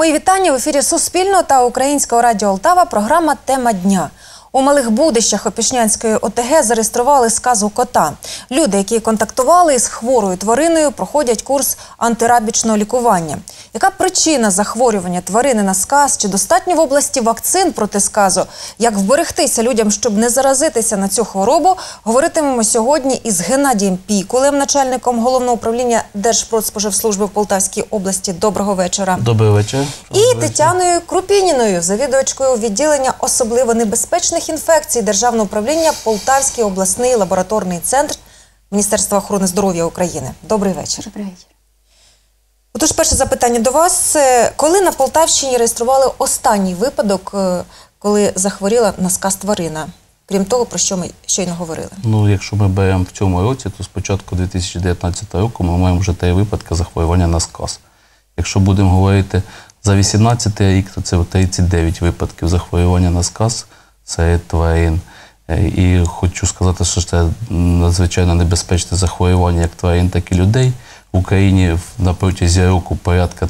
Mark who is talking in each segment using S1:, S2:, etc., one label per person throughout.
S1: Мої вітання в ефірі Суспільного та Українського радіо Олтава. Програма «Тема дня». У Малих Будищах Опішнянської ОТГ зареєстрували сказу кота. Люди, які контактували із хворою твариною, проходять курс антирабічного лікування. Яка причина захворювання тварини на сказ? Чи достатньо в області вакцин проти сказу? Як вберегтися людям, щоб не заразитися на цю хворобу? Говоритимемо сьогодні із Геннадієм Пікулем, начальником Головного управління Держпродспоживслужби в Полтавській області. Доброго вечора.
S2: Добрий вечір.
S1: І Тетяною Крупініною, завідувачкою відділення особливо небезпечних інфекцій Державного управління Полтавський обласний лабораторний центр Міністерства охорони здоров'я України. Добрий вечір.
S3: Добрий вечір.
S1: Отож, перше запитання до вас. Коли на Полтавщині реєстрували останній випадок, коли захворіла на сказ тварина? Крім того, про що ми щойно говорили.
S2: Ну, якщо ми беремо в цьому році, то з початку 2019 року ми маємо вже 3 випадки захворювання на сказ. Якщо будемо говорити за 2018 рік, то це 39 випадків захворювання на сказ серед тварин. І хочу сказати, що це надзвичайно небезпечне захворювання як тварин, так і людей. В Україні на протязі року порядка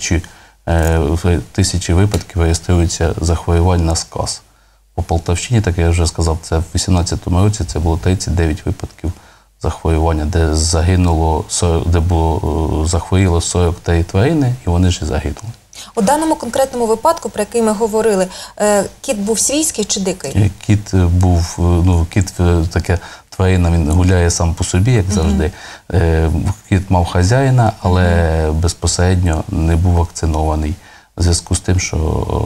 S2: тисячі випадків реєструються захворювань на сказ. По Полтавщині, так я вже сказав, це в 2018 році це було 39 випадків захворювання, де захворіло 43 тварини, і вони ж і загинули.
S1: У даному конкретному випадку, про який ми говорили, кіт був свійський чи дикий?
S2: Кіт був, кіт таке тварина, він гуляє сам по собі, як завжди. Кіт мав хазяїна, але безпосередньо не був вакцинований. В зв'язку з тим, що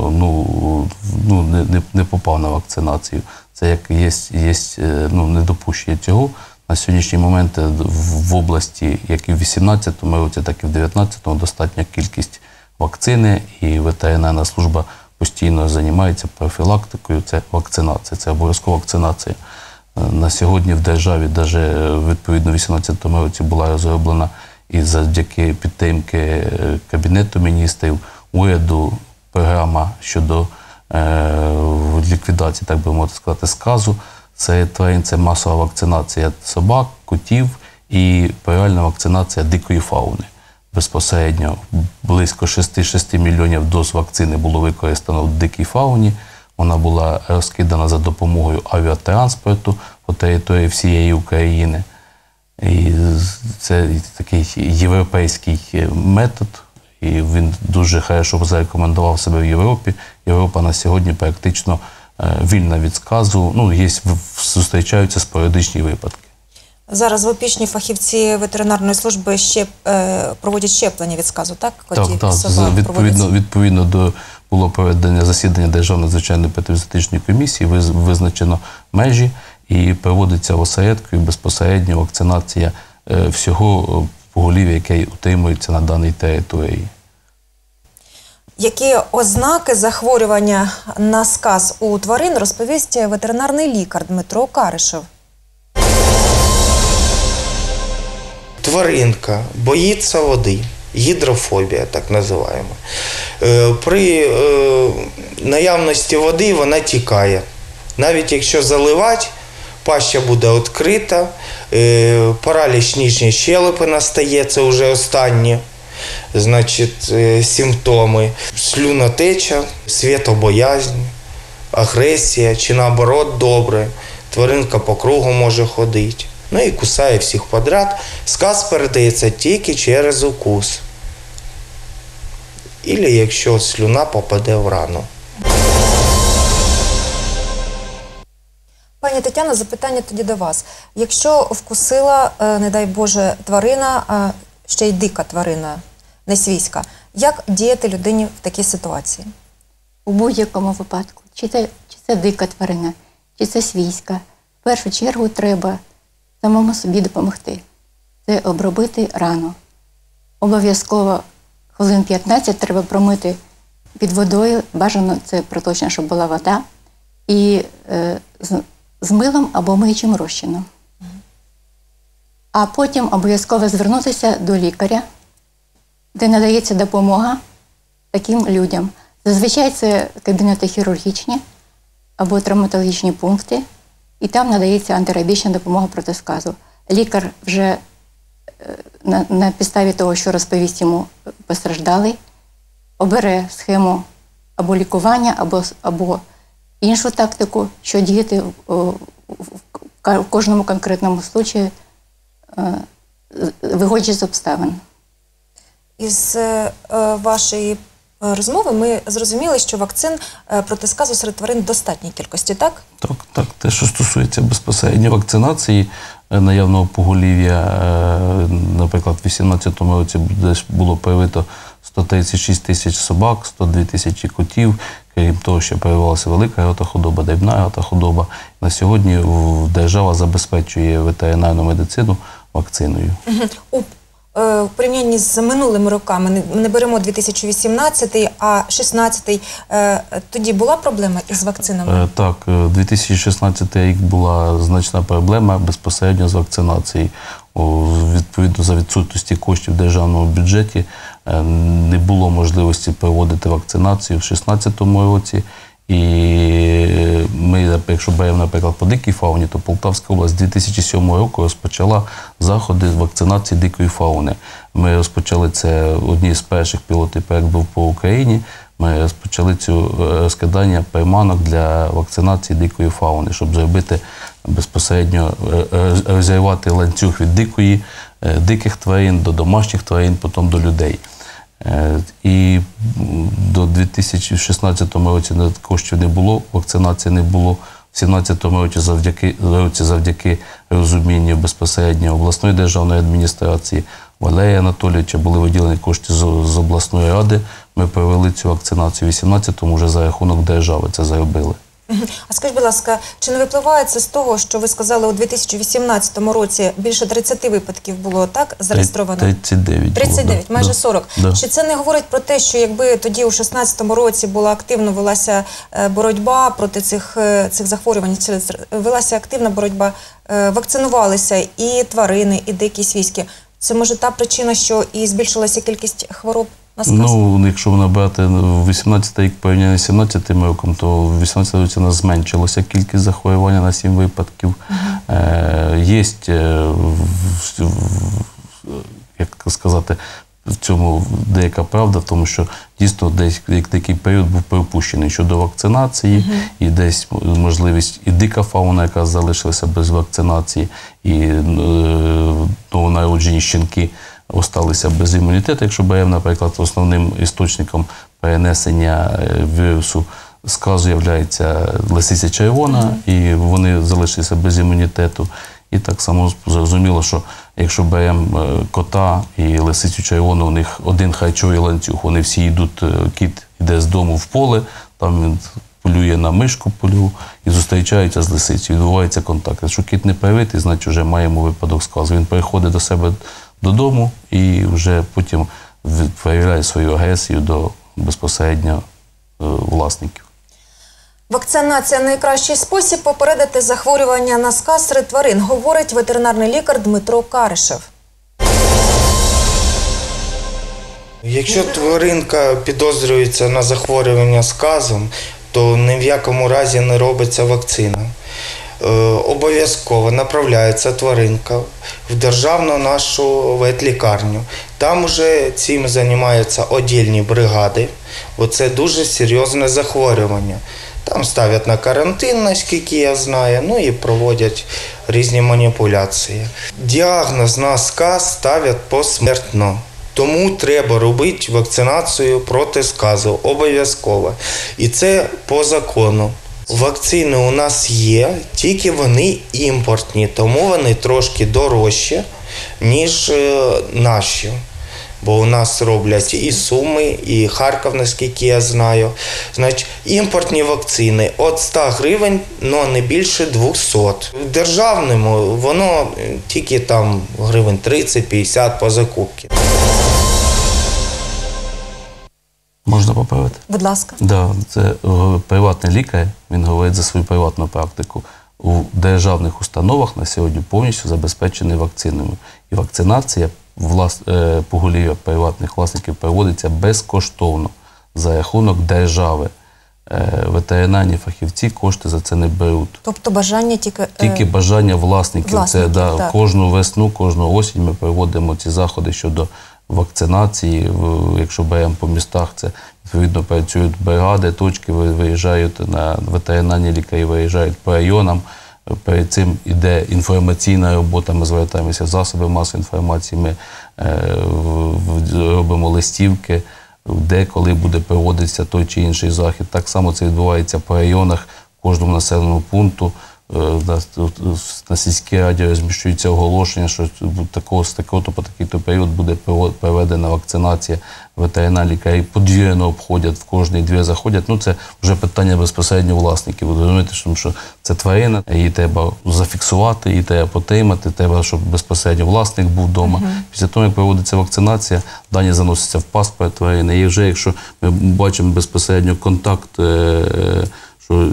S2: не попав на вакцинацію. Це як є недопущення цього. На сьогоднішній момент в області, як і в 2018 році, так і в 2019 достатня кількість вакцини, і ветеринарна служба постійно займається профілактикою. Це вакцинація, це обов'язкова вакцинація. На сьогодні в державі, навіть відповідно в 2018 році, була розроблена і завдяки підтримки Кабінету міністрів, уряду, програма щодо ліквідації, так би мовити сказати, сказу. Серед тварин це масова вакцинація собак, котів і паралельна вакцинація дикої фауни. Безпосередньо близько 6 мільйонів доз вакцини було використано в дикій фауні. Вона була розкидана за допомогою авіатранспорту по території всієї України. І це такий європейський метод, і він дуже хорошо зарекомендував себе в Європі. Європа на сьогодні практично вільна від сказу. Зустрічаються спорадичні випадки.
S1: Зараз в Опішні фахівці ветеринарної служби проводять щеплення від сказу, так?
S2: Так. Відповідно було проведення засідання Державної надзвичайної епідеміологічної комісії, визначено межі і проводиться в осередку і безпосередньо вакцинація всього поголів'я, яке утримується на даній території.
S1: Які ознаки захворювання на сказ у тварин, розповість ветеринарний лікар Дмитро Каришев.
S4: Тваринка боїться води, гідрофобія так називаємо. При наявності води вона тікає. Навіть якщо заливати, паща буде відкрита, параліч нижньої щелепи настає, це вже останні симптоми. Слюнотеча, світобоязнь, агресія чи наоборот добре. Тваринка по кругу може ходити. І кусає всіх подряд. Сказ передається тільки через укус. Або якщо слюна попаде в рану.
S1: Пані Тетяно, запитання тоді до вас. Якщо вкусила, не дай Боже, тварина, а ще й дика тварина, не свійська, як діяти людині в такій ситуації?
S3: У будь-якому випадку, чи це дика тварина, чи це свійська, в першу чергу треба самому собі допомогти. Це обробити рану. Обов'язково хвилин 15 треба промити під водою, бажано це проточно, щоб була вода, і з милом або миючим розчином. А потім обов'язково звернутися до лікаря, де надається допомога таким людям. Зазвичай це кабінети хірургічні або травматологічні пункти, і там надається антирабічна допомога проти сказу. Лікар вже на підставі того, що розповість йому постраждалий, обере схему або лікування, або іншу тактику, що діяти в кожному конкретному випадку, виходячи з обставин.
S1: Із вашої розмови ми зрозуміли, що вакцин проти сказу серед тварин в достатній кількості, так?
S2: Так. Те, що стосується безпосередньо вакцинації наявного поголів'я, наприклад, у 2018 році десь було привито 136 тисяч собак, 102 тисячі котів, крім того, що прививалася велика рогата-худоба, дрібна рогата-худоба. На сьогодні держава забезпечує ветеринарну медицину вакциною.
S1: У порівнянні з минулими роками, ми не беремо 2018, а 2016, тоді була проблема із вакцинами?
S2: Так, 2016 рік була значна проблема безпосередньо з вакцинацією. Відповідно, за відсутності коштів в державному бюджеті не було можливості проводити вакцинацію в 2016 році. І ми, якщо беремо, наприклад, по дикій фауні, то Полтавська область з 2007 року розпочала заходи з вакцинації дикої фауни. Ми розпочали це, одні з перших пілотний проєкт був по Україні. Ми розпочали цю розкидання приманок для вакцинації дикої фауни, щоб зробити безпосередньо, розірвати ланцюг від диких тварин до домашніх тварин, потім до людей. І до 2016 році коштів не було, вакцинації не було. В 2017 році завдяки розумінню безпосередньо обласної державної адміністрації Валерія Анатолійовича були виділені кошти з обласної ради. Ми провели цю вакцинацію. У 2018-му вже за рахунок держави це зробили.
S1: А скажіть, будь ласка, чи не випливає це з того, що ви сказали, у 2018 році більше 30 випадків було, так, зареєстровано?
S2: 39.
S1: 39, майже 40.
S2: Да.
S1: Чи це не говорить про те, що якби тоді у 2016 році була активно велася боротьба проти цих захворювань, велася активна боротьба, вакцинувалися і тварини, і дикі свійські? Це може та причина, що і збільшилася кількість хвороб на сказ?
S2: Ну, якщо набрати 18 рік порівняно з 17 роком, то в 18 році у нас зменшилася кількість захворювання на 7 випадків. Є, як сказати, в цьому деяка правда, в тому що дійсно десь такий період був пропущений щодо вакцинації, і десь можливість і дика фауна, яка залишилася без вакцинації, і новонароджені щенки осталися без імунітету. Якщо беремо, наприклад, основним істочником перенесення вірусу сказу є лисиця червона, і вони залишилися без імунітету. І так само зрозуміло, що якщо беремо кота і лисицю червону, у них один харчовий ланцюг, вони всі йдуть, кіт йде з дому в поле, там він полює на мишку полю і зустрічається з лисицею, відбувається контакт. Якщо кіт не привитий, значить вже маємо випадок сказу. Він приходить до себе додому і вже потім проявляє свою агресію до безпосередньо власників.
S1: Вакцинація – найкращий спосіб попередити захворювання на сказ серед тварин, говорить ветеринарний лікар Дмитро Каришев.
S4: Якщо тваринка підозрюється на захворювання сказом, то ні в якому разі не робиться вакцина. Обов'язково направляється тваринка в державну нашу ветлікарню. Там вже цим займаються окремі бригади, бо це дуже серйозне захворювання. Там ставлять на карантин, наскільки я знаю, ну і проводять різні маніпуляції. Діагноз на сказ ставлять посмертно. Тому треба робити вакцинацію проти сказу обов'язково. І це по закону. Вакцини у нас є, тільки вони імпортні, тому вони трошки дорожчі, ніж наші. Бо у нас роблять і Суми, і Харків, наскільки я знаю. Значить, імпортні вакцини від 100 гривень, але не більше 200. В державному воно тільки там гривень 30-50 по закупці.
S2: Можна поправити?
S1: Будь ласка.
S2: Да, це приватний лікар, він говорить за свою приватну практику. У державних установах на сьогодні повністю забезпечені вакцинами. І вакцинація поголів'я приватних власників проводиться безкоштовно за рахунок держави. Ветеринарні фахівці кошти за це не беруть.
S1: Тобто бажання тільки...
S2: Тільки бажання власників. Це,
S1: так.
S2: кожну весну, кожну осінь ми проводимо ці заходи щодо вакцинації. Якщо беремо по містах, це відповідно працюють бригади, точки, виїжджають ветеринарні лікарі, виїжджають по районам. Перед цим йде інформаційна робота, ми звертаємося в засоби масової інформації, ми робимо листівки, де, коли буде проводитися той чи інший захід. Так само це відбувається по районах, кожному населеному пункту. На сільській раді розміщується оголошення, що з такого-то по такий-то період буде проведена вакцинація. Ветеринарні лікарі подвір'яно обходять, в кожний двір заходять. Це вже питання безпосередньо власників. Ви розумієте, що це тварина, її треба зафіксувати, її треба потримати, треба, щоб безпосередньо власник був вдома. Після того, як проводиться вакцинація, дані заносяться в паспорт тварини. І вже, якщо ми бачимо безпосередньо контакт, що,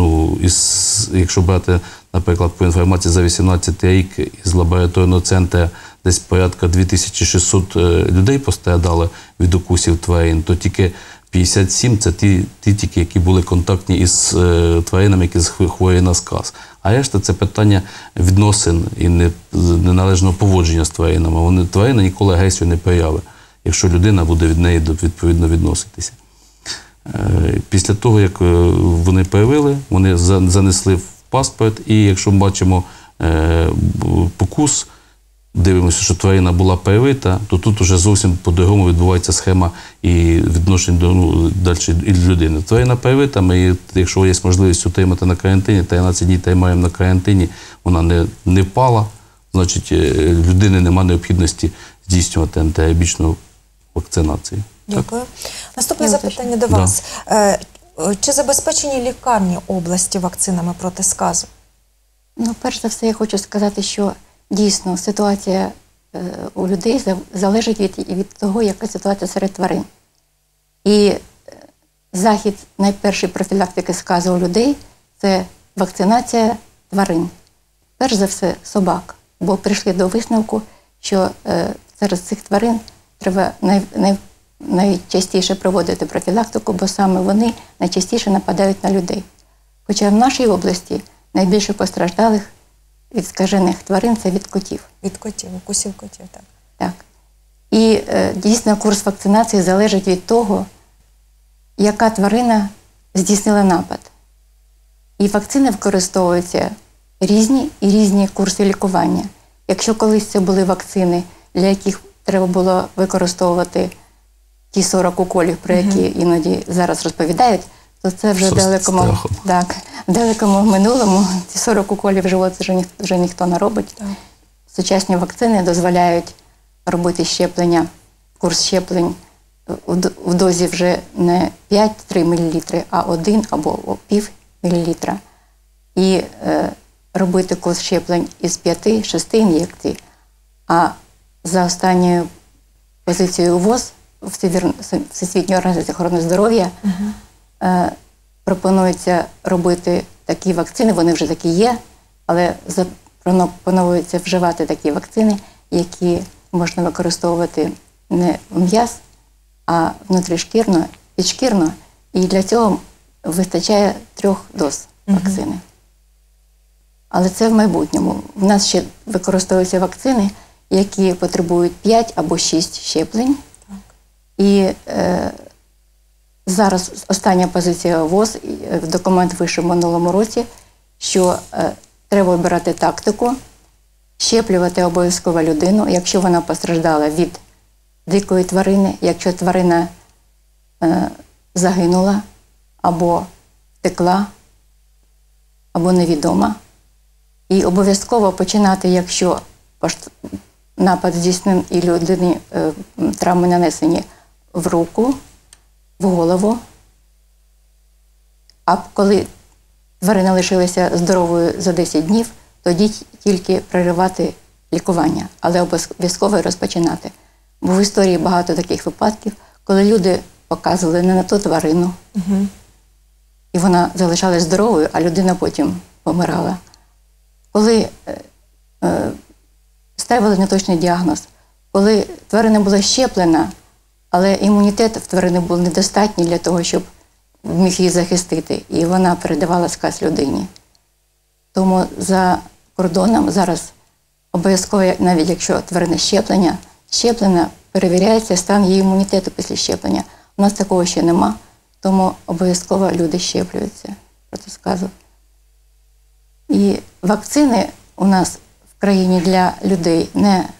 S2: якщо брати, наприклад, по інформації за 2018 рік із лабораторного центру десь порядка 2600 людей постраждали від укусів тварин, то тільки 57 – це ті тільки, які були контактні із тваринами, які хворі на сказ. А решта – це питання відносин і неналежного поводження з тваринами. Тварина ніколи агресію не проявить, якщо людина буде від неї відповідно відноситися. Після того, як вони проявили, вони занесли в паспорт, і якщо ми бачимо покус, дивимося, що тварина була привита, то тут вже зовсім по-другому відбувається схема і відношень далі і людини. Тварина привита, ми, якщо є можливість утримати на карантині, 13 днів тримаємо на карантині, вона не впала, значить, людини немає необхідності здійснювати антирабічну вакцинацію.
S1: Дякую. Наступне запитання до вас. Чи забезпечені лікарні області вакцинами проти сказу?
S3: Перш за все, я хочу сказати, що дійсно ситуація у людей залежить від того, яка ситуація серед тварин. І захід найпершої профілактики сказу у людей – це вакцинація тварин. Перш за все, собак. Бо прийшли до висновку, що серед цих тварин треба найчастіше проводити профілактику, бо саме вони найчастіше нападають на людей. Хоча в нашій області найбільше постраждалих від скажених тварин – це від котів.
S1: Від котів, укусів котів, так.
S3: Так. І дійсно курс вакцинації залежить від того, яка тварина здійснила напад. І вакцини використовуються різні курси лікування. Якщо колись це були вакцини, для яких треба було використовувати ті 40 уколів, про які іноді зараз розповідають, то це вже в далекому минулому. Ці 40 уколів в живот вже ніхто не робить. Так. Сучасні вакцини дозволяють робити щеплення, курс щеплень в дозі вже не 5-3 мл, а 1 або пів мілілітра. І робити курс щеплень із 5-6 ін'єкцій. А за останньою позицією ВОЗ, Всесвітньої організації охорони здоров'я, пропонується робити такі вакцини, вони вже такі є, але пропонується вживати такі вакцини, які можна використовувати не в м'яз, а внутрішкірно, підшкірно, і для цього вистачає 3 доз вакцини. Але це в майбутньому. В нас ще використовуються вакцини, які потребують 5 або 6 щеплень. Так. І зараз остання позиція ВОЗ, документ вийшов в минулому році, що треба обирати тактику, щеплювати обов'язково людину, якщо вона постраждала від дикої тварини, якщо тварина загинула, або втекла, або невідома. І обов'язково починати, якщо напад здійснений і людині травми нанесені в руку, в голову. А коли тварина лишилася здоровою за 10 днів, тоді тільки проривати лікування, але обов'язково розпочинати. Бо в історії багато таких випадків, коли люди показували не на ту тварину, і вона залишалась здоровою, а людина потім помирала. Коли ставили неточний діагноз, коли тварина була щеплена, але імунітет в тварини був недостатній для того, щоб міг її захистити, і вона передавала сказ людині. Тому за кордоном зараз обов'язково, навіть якщо тварина щеплена, перевіряється стан її імунітету після щеплення. У нас такого ще нема, тому обов'язково люди щеплюються проти сказу. І вакцини у нас в країні для людей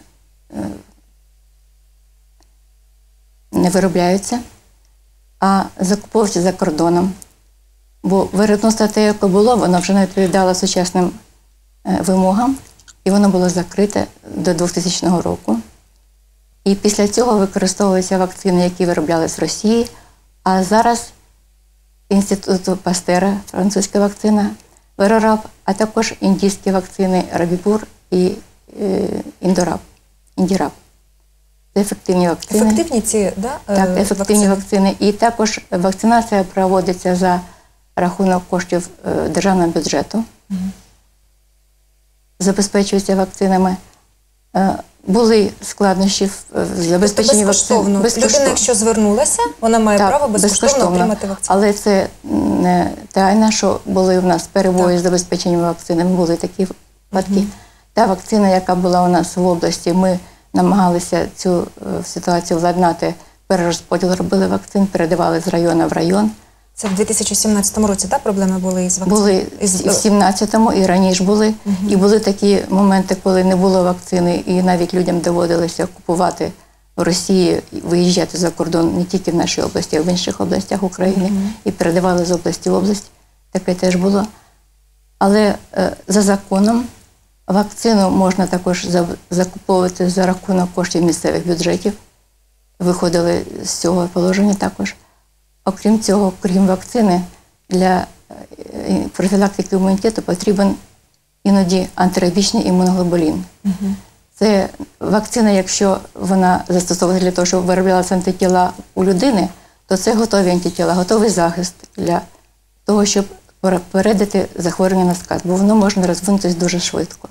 S3: не виробляються, а закуповуються за кордоном. Бо виробництво те, яке було, воно вже не відповідало сучасним вимогам, і воно було закрите до 2000 року. І після цього використовуються вакцини, які вироблялись в Росії, а зараз Інституту Пастера, французька вакцина, Верораб, а також індійські вакцини Рабіпур і Індіраб. Це ефективні вакцини.
S1: Ефективні ці, да?
S3: Так, ефективні вакцини. І також вакцинація проводиться за рахунок коштів державного бюджету. Забезпечується вакцинами. Були складнощі в забезпеченні вакцин.
S1: Людина, якщо звернулася, вона має право безкоштовно отримати вакцину.
S3: Але це не тайна, що були в нас перебої з забезпеченням вакцинами, були такі випадки. Та вакцина, яка була у нас в області, ми намагалися цю ситуацію владнати, перерозподіл робили вакцин, передавали з району в район.
S1: Це в 2017 році, так, проблеми були із вакциною?
S3: Були і в 2017-му, і раніше були. І були такі моменти, коли не було вакцини, і навіть людям доводилося купувати в Росії, виїжджати за кордон не тільки в нашій області, а в інших областях України. І передавали з області в область. Таке теж було. Але за законом вакцину можна також закуповувати за рахунок коштів місцевих бюджетів. Виходили з цього положення також. Окрім цього, крім вакцини, для профілактики імунітету потрібен іноді антирабічний імуноглобулін. Це вакцина, якщо вона застосовується для того, щоб вироблялися антитіла у людини, то це готові антитіла, готовий захист для того, щоб попередити захворювання на сказ, бо воно може розвинутися дуже швидко.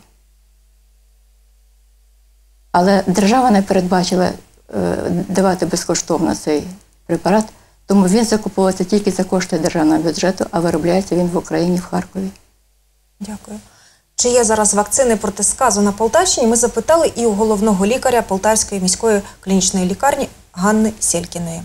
S3: Але держава не передбачила давати безкоштовно цей препарат, тому він закуповується тільки за кошти державного бюджету, а виробляється він в Україні, в Харкові.
S1: Дякую. Чи є зараз вакцини проти сказу на Полтавщині? Ми запитали і у головного лікаря Полтавської міської клінічної лікарні Ганни Селькіної.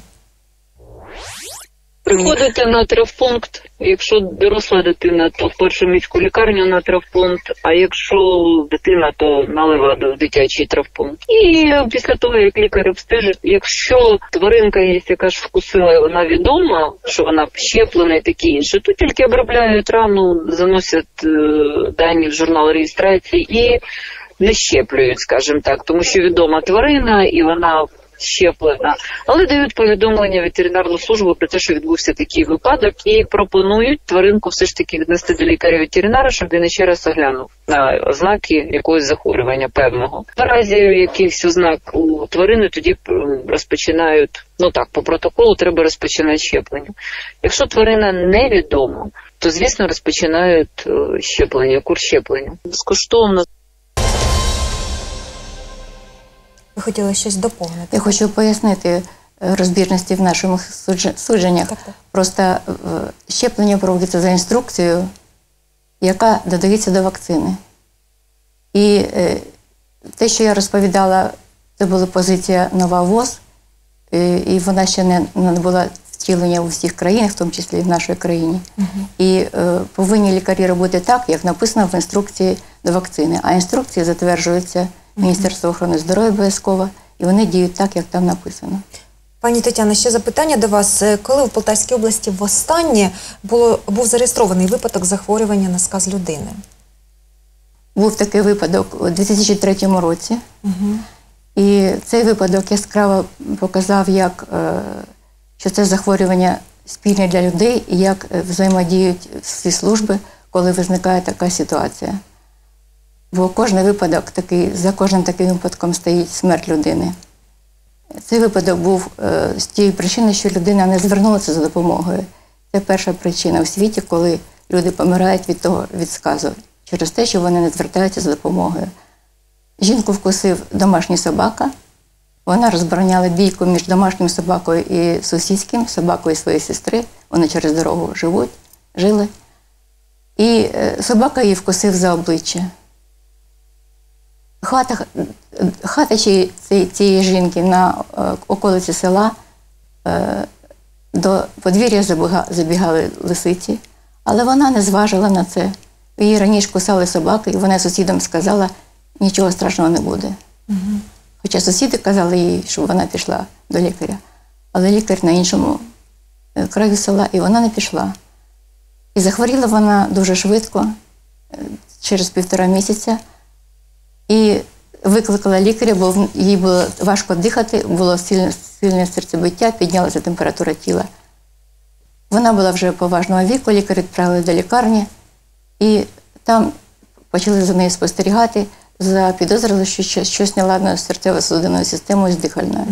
S5: Приходите на травмпункт, якщо доросла дитина, то в першу міську лікарню на травмпункт, а якщо дитина, то на Леваду в дитячий травмпункт. І після того, як лікар обстежить, якщо тваринка є, яка ж вкусила, вона відома, що вона щеплена і таке інше, то тільки обробляють рану, заносять дані в журнал реєстрації і не щеплюють, скажімо так, тому що відома тварина і вона щеплена, але дають повідомлення в ветеринарну службу про те, що відбувся такий випадок, і пропонують тваринку все ж таки віднести до лікаря-ветеринара, щоб він ще раз оглянув на ознаки якогось захворювання певного. В разі якихось ознак у тварини тоді розпочинають, по протоколу треба розпочинати щеплення. Якщо тварина невідома, то, звісно, розпочинають щеплення, курс щеплення. Безкоштовно.
S1: Ви хотіли щось доповнити?
S3: Я хочу пояснити розбіжності в наших судженнях.
S1: Так.
S3: Просто щеплення проводиться за інструкцією, яка додається до вакцини. І те, що я розповідала, це була позиція «Нова ВОЗ», і вона ще не була втілення у всіх країнах, в тому числі і в нашій країні. І повинні лікарі робити так, як написано в інструкції до вакцини. А інструкції затверджуються Міністерство охорони здоров'я обов'язково, і вони діють так, як там написано.
S1: Пані Тетяно, ще запитання до вас. Коли в Полтавській області востаннє був зареєстрований випадок захворювання на сказ людини?
S3: Був такий випадок у 2003 році. І цей випадок яскраво показав, що це захворювання спільне для людей і як взаємодіють всі служби, коли виникає така ситуація. Бо кожен випадок за кожним таким випадком стоїть смерть людини. Цей випадок був з тієї причини, що людина не звернулася за допомогою. Це перша причина у світі, коли люди помирають від сказу, через те, що вони не звертаються за допомогою. Жінку вкусив домашній собака, вона розбороняла бійку між домашнім собакою і сусідським, собакою своєї сестри, вони через дорогу жили. І собака її вкусив за обличчя. хата цієї жінки на околиці села, до подвір'я забігали лисиці, але вона не зважила на це. Її раніше кусали собаки, і вона сусідам сказала, нічого страшного не буде. Хоча сусіди казали їй, щоб вона пішла до лікаря. Але лікар на іншому краю села, і вона не пішла. І захворіла вона дуже швидко, через 1,5 місяця. І викликала лікаря, бо їй було важко дихати, було сильне серцебиття, піднялася температура тіла. Вона була вже поважного віку, лікар відправили до лікарні, і там почали за нею спостерігати, запідозрили, що щось неладно з серцево-судинною системою, з дихальною.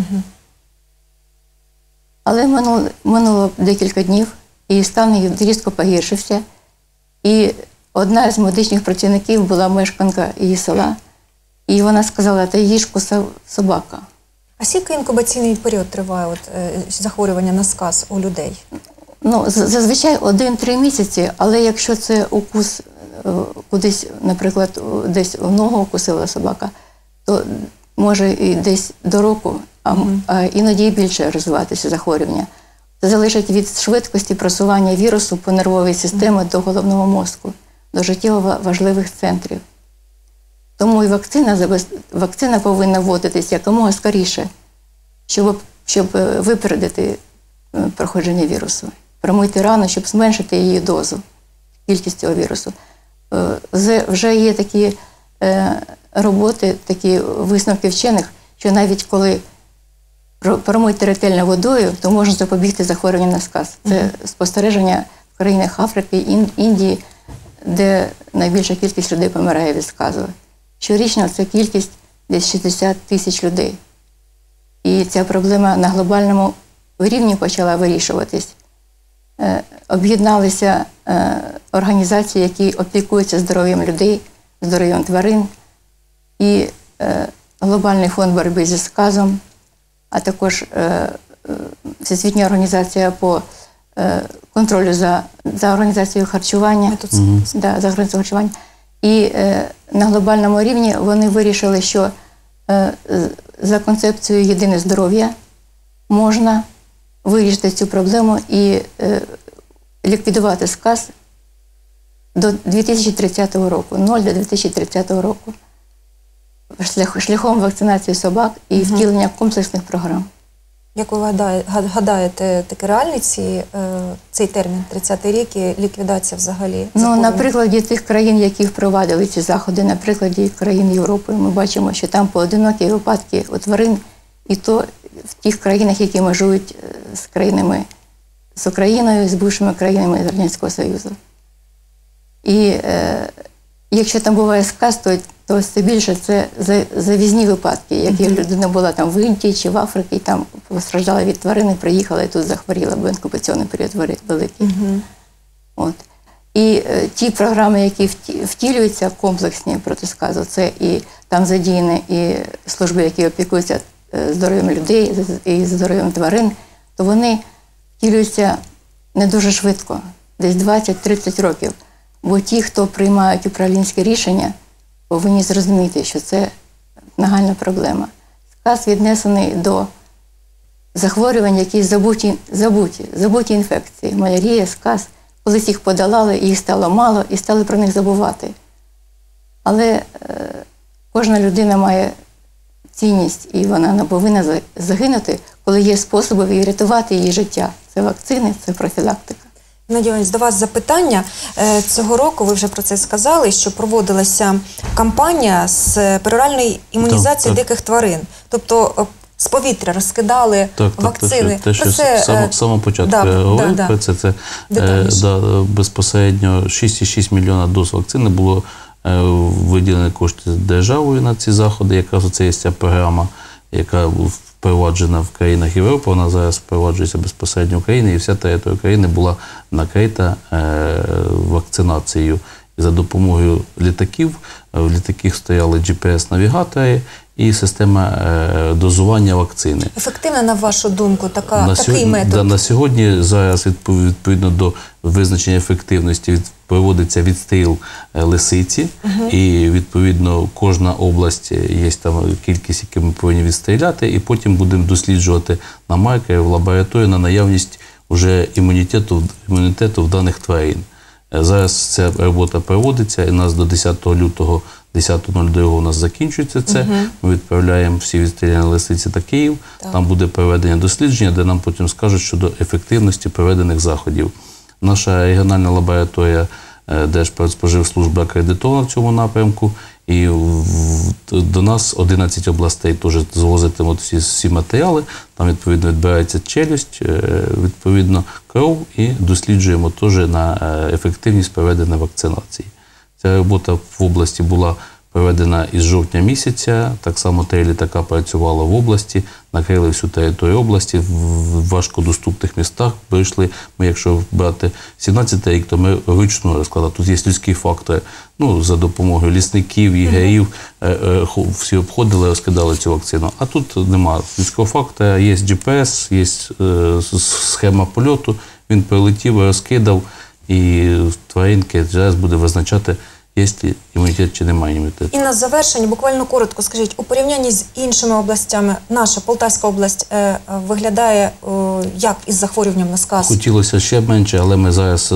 S3: Але минуло декілька днів, і стан її різко погіршився. І одна з медичних працівників була мешканка її села, і вона сказала, та її ж кусав собака.
S1: А скільки інкубаційний період триває захворювання на сказ у людей?
S3: Ну, зазвичай 1-3 місяці, але якщо це укус кудись, наприклад, десь в ногу укусила собака, то може і десь до року, а іноді і більше розвиватися захворювання. Це залежить від швидкості просування вірусу по нервовій системі до головного мозку, до життєво важливих центрів. Тому і вакцина повинна вводитись якомога скоріше, щоб випередити проходження вірусу, промити рану, щоб зменшити її дозу, кількість цього вірусу. Вже є такі роботи, такі висновки вчених, що навіть коли промити ретельно водою, то можна запобігти захворюванню на сказ. Це спостереження в країнах Африки, Індії, де найбільша кількість людей помирає від сказу. Щорічно це кількість десь 60 тисяч людей. І ця проблема на глобальному рівні почала вирішуватись. Об'єдналися організації, які опікуються здоров'ям людей, здоров'ям тварин, і Глобальний фонд боротьби зі сказом, а також Всесвітня організація по контролю за організацією харчування. За організацією харчування. І на глобальному рівні вони вирішили, що за концепцією «єдине здоров'я» можна вирішити цю проблему і ліквідувати сказ до 2030 року, 0 до 2030 року, шляхом вакцинації собак і втілення комплексних програм.
S1: Як ви гадаєте, таки реальний цей термін, 30-й рік, і ліквідація взагалі?
S3: Ну, на прикладі тих країн, які впровадили ці заходи, на прикладі країн Європи, ми бачимо, що там поодинокі випадки у тварин, і то в тих країнах, які межують з країнами, з Україною, з бувшими країнами Радянського Союзу. І якщо там буває сказ, то це більше це завізні випадки, як людина була там в Індії чи в Африці, і там постраждала від тварини, приїхала і тут захворіла, бо інкубаційний період великий. От. І ті програми, які втілюються комплексні проти сказу, це і там задіяні і служби, які опікуються здоров'ям людей і здоров'ям тварин, то вони втілюються не дуже швидко, десь 20-30 років. Бо ті, хто приймають управлінське рішення, повинні зрозуміти, що це нагальна проблема. Сказ віднесений до захворювань, які забуті інфекції. Малярія, сказ. Колись їх подолали, їх стало мало, і стали про них забувати. Але кожна людина має цінність, і вона не повинна загинути, коли є способи рятувати її життя. Це вакцини, це профілактика.
S1: Надіюсь, до вас запитання. Цього року, ви вже про це сказали, що проводилася кампанія з пероральної імунізації диких тварин. Тобто з повітря розкидали вакцини.
S2: Те, що з самого початку я говорив про це, це безпосередньо 6,6 мільйона доз вакцини було виділені кошти державою на ці заходи. Якраз це є ця програма, яка впроваджена в країнах Європи, вона зараз впроваджується безпосередньо в Україні, і вся територія України була накрита вакцинацією. І за допомогою літаків, в літаках стояли GPS-навігатори, і система дозування вакцини.
S1: Ефективна, на вашу думку, такий
S2: сьогодні,
S1: метод?
S2: На сьогодні зараз відповідно до визначення ефективності проводиться відстріл лисиці, і відповідно кожна область є там кількість, яку ми повинні відстріляти, і потім будемо досліджувати на маркери в лабораторії на наявність уже імунітету в даних тварин. Зараз ця робота проводиться, і у нас до 10 лютого, 10.02 у нас закінчується це. Ми відправляємо всі відстріляні лисиці та Київ. Там буде проведення дослідження, де нам потім скажуть щодо ефективності проведених заходів. Наша регіональна лабораторія Держпродспоживслужби акредитована в цьому напрямку, і до нас 11 областей теж звозитимуть всі матеріали, там відповідно відбирається челюсть, відповідно кров, і досліджуємо теж на ефективність проведеної вакцинації. Ця робота в області була проведена із жовтня місяця, так само 3 літака працювало в області, накрили всю територію області, в важкодоступних містах прийшли. Ми, якщо брати 17 рік, то ми ручно розкладали. Тут є людський фактор. За допомогою лісників, єгерів, всі обходили, розкидали цю вакцину. А тут немає людського фактора, є GPS, є схема польоту, він прилетів, розкидав, і тваринки зараз буде визначати, є імунітет чи немає імунітету.
S1: І на завершення, буквально коротко скажіть, у порівнянні з іншими областями, наша Полтавська область виглядає як із захворюванням на сказ?
S2: Хотілося ще менше, але ми зараз,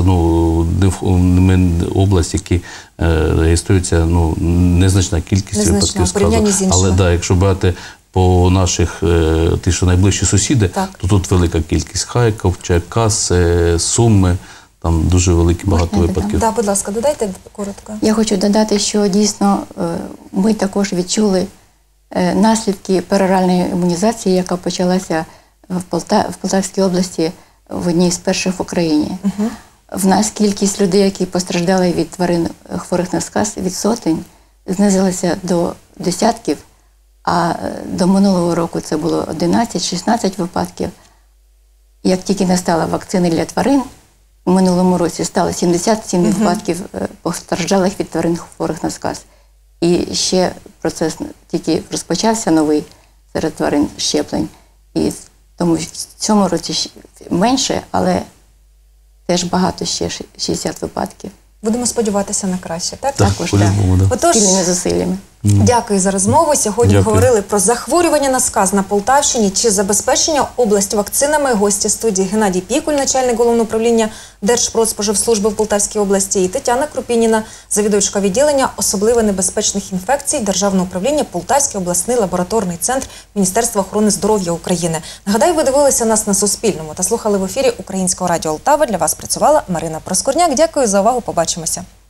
S2: ми область, які реєструється, незначна кількість випадків сказу. Але якщо брати по наших, ті, що найближчі сусіди, то тут велика кількість. Харків, Черкас, Суми, там дуже великі багато випадків.
S1: Так, будь ласка, додайте коротко.
S3: Я хочу додати, що дійсно ми також відчули наслідки пероральної імунізації, яка почалася в Полтавській області в одній з перших в Україні. В нас кількість людей, які постраждали від тварин хворих на сказ, від сотень, знизилася до десятків, а до минулого року це було 11-16 випадків. Як тільки настала вакцина для тварин, у минулому році стало 77 випадків постраждалих від тварин хворих на сказ. І ще процес тільки розпочався новий серед тварин щеплень. І тому в цьому році менше, але теж багато, ще 60 випадків.
S1: Будемо сподіватися на краще, так?
S3: Також, так.
S1: Отож,
S3: спільними зусиллями.
S1: Дякую за розмову. Сьогодні говорили про захворювання на сказ на Полтавщині, чи забезпечення області вакцинами. Гості студії: Геннадій Пікуль, начальник Головного управління Держпродспоживслужби в Полтавській області, і Тетяна Крупініна, завідувачка відділення особливо небезпечних інфекцій Державного управління Полтавський обласний лабораторний центр Міністерства охорони здоров'я України. Нагадаю, ви дивилися нас на Суспільному та слухали в ефірі Українського радіо Олтава. Для вас працювала Марина Проскурняк. Дякую за увагу. Побачимося.